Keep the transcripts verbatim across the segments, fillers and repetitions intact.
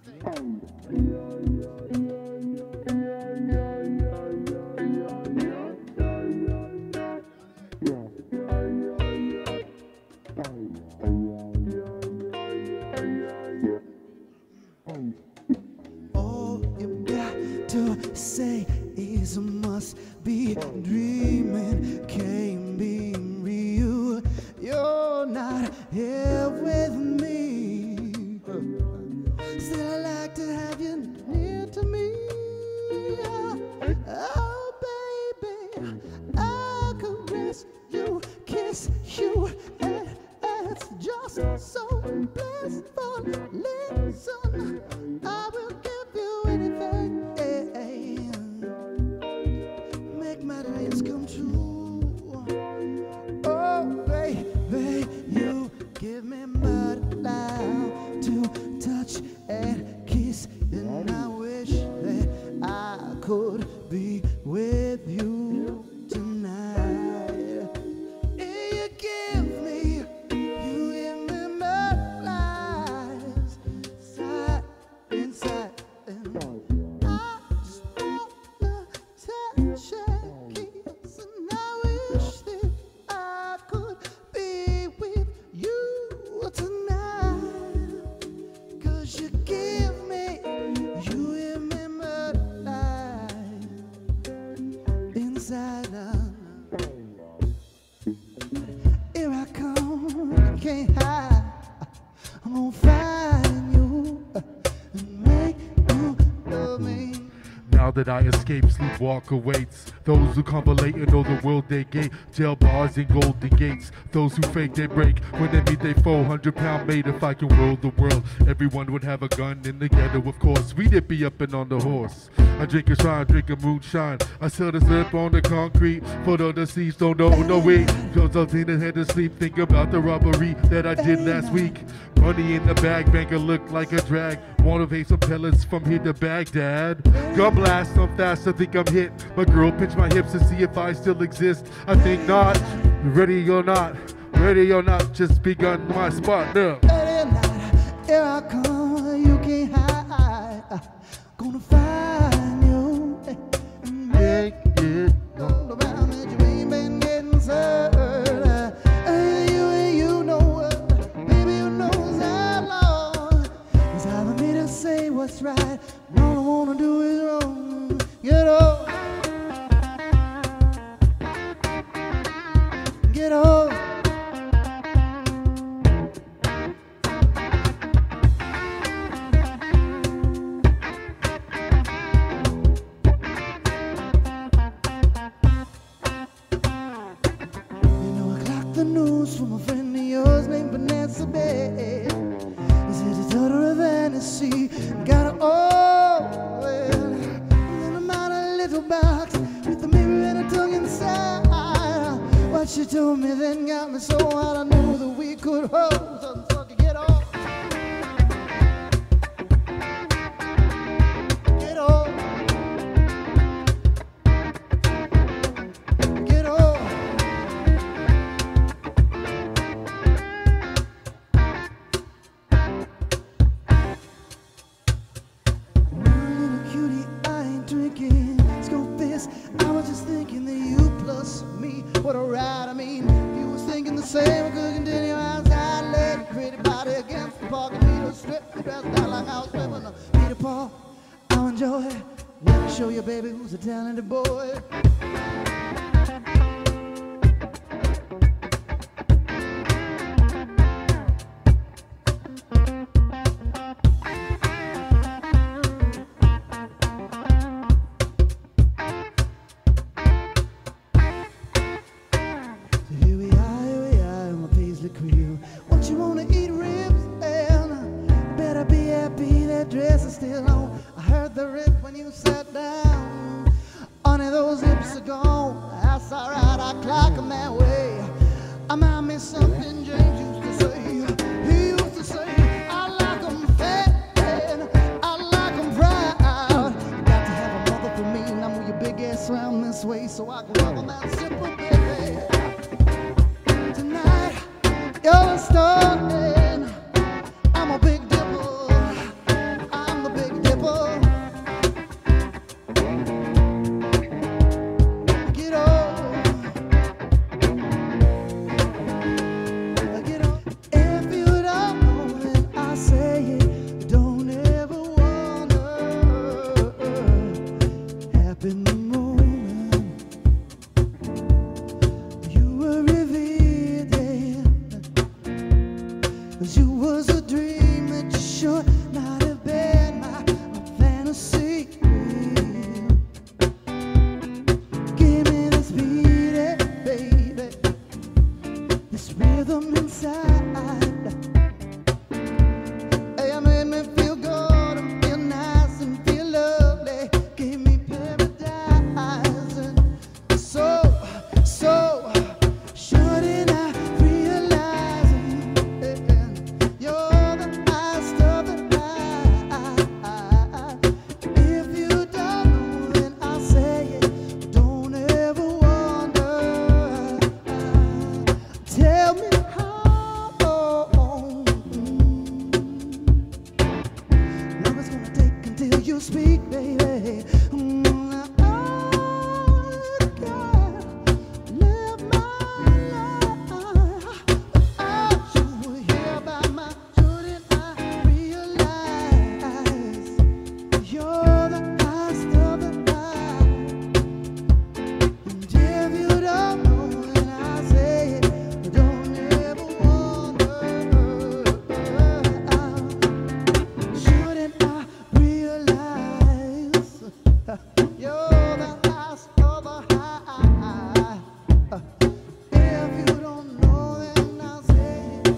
All you got to say is I must be dreaming, can't be real. You're not here with me. Still, I like to have you near to me. Oh, baby, I caress you, kiss you, and it's just so blissful. Listen, I will give you anything. Make my dreams come true. Oh, baby, you give me mud loud to touch and kiss, and I wish that I could be with you tonight. You give me, you give me mud lies, side inside, and I just wanna touch and kiss, and I wish that I could be with you tonight. 'Cause you give me, you give me mud lies inside out. Here I come, I can't hide. I'm gonna find you and make you love me. Now that I escape, sleepwalk awaits. Those who convolate and know the world they gate. Jail bars and golden gates. Those who fake they break when they meet they four hundred pound mate. If I can rule the world, everyone would have a gun in the ghetto, of course. We'd be up and on the horse. I drink a shrine, drink a moonshine. I sell the slip on the concrete. For the deceased, don't know, no way. Cause I think I had to sleep, think about the robbery that I did last week. Money in the bag, banker look like a drag. Wanna pay some pellets from here to Baghdad. Gun blast, I'm fast, I think I'm hit. My girl pinch my hips to see if I still exist. I think not. Ready or not, ready or not, just begun my spot now. Ready or not, here I come, you can't hide. Gonna find you and make it all around that you ain't been getting served. Uh, you and you know what, baby, you know how long. It's hard for me to say what's right. All I wanna do is wrong. Get off. Get off. The news from a friend of yours named Vanessa Bay. He said it's utter of Hennessy, got an oil, and I'm out a little box with a mirror and a tongue inside. What she told me then got me so hot I knew that we could hold. So fucking get off. Get off. Get off. What a ride, I mean, if you was thinking the same, I could continue outside, lay your pretty body against the parking meter, strip the dress down like I was flipping a Peter Paul. I'll enjoy it. Let me show you, baby, who's a talented boy. What you wanna eat, ribs? And better be happy that dress is still on. I heard the rip when you sat down. Honey, those hips are gone. That's alright, I clock them that way. I might miss something James used to say. He used to say, I like them fat and I like them proud. You got to have a mother for me, and I move your big ass around this way so I can rub them out simple, baby. Tonight, you're starting. I'm a big dipper. I'm a dream, it should not have been my, my fantasy. Give me this beat, eh, baby, this rhythm inside. Hey, you made me feel good and feel nice and feel lovely. Give me paradise. And so, so shouldn't I realize it? You're the highest of the high. If you don't know, then I'll say it. Don't ever wonder. Tell me how. Love is gonna take until you speak, baby. Mm, I gotta live my life without you here by my. Shouldn't I realize you're the highest of the high? And if you don't know, then I say it. Don't ever wonder. Shouldn't I realize you're the highest of the high? If you don't know, then I'll say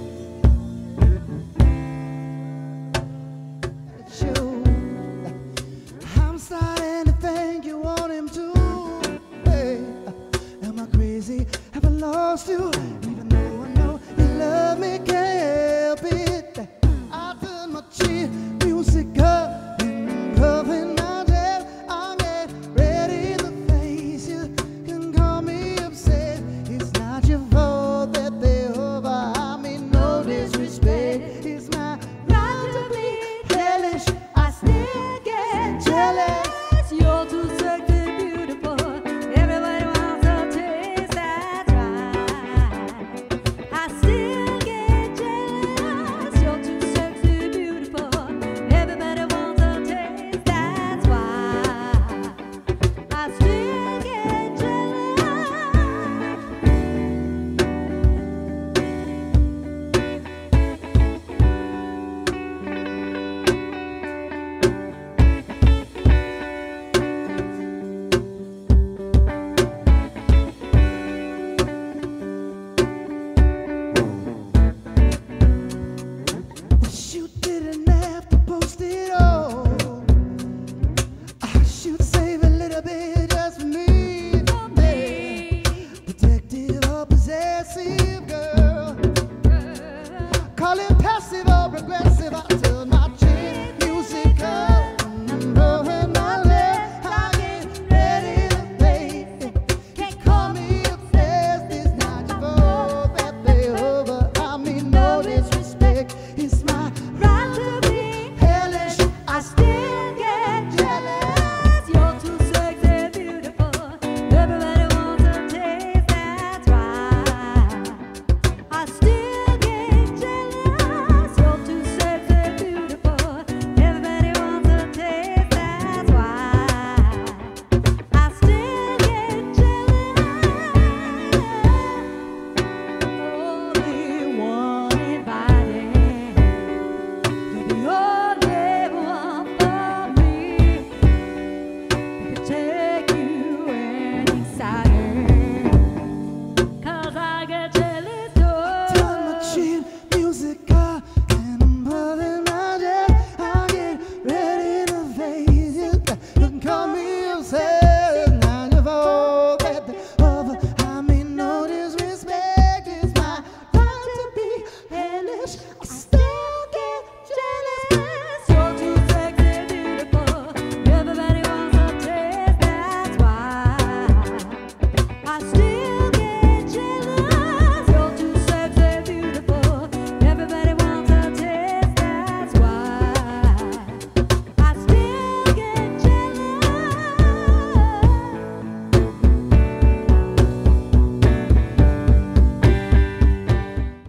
it's you. I'm starting to think you want him to. Hey, am I crazy? Have I lost you?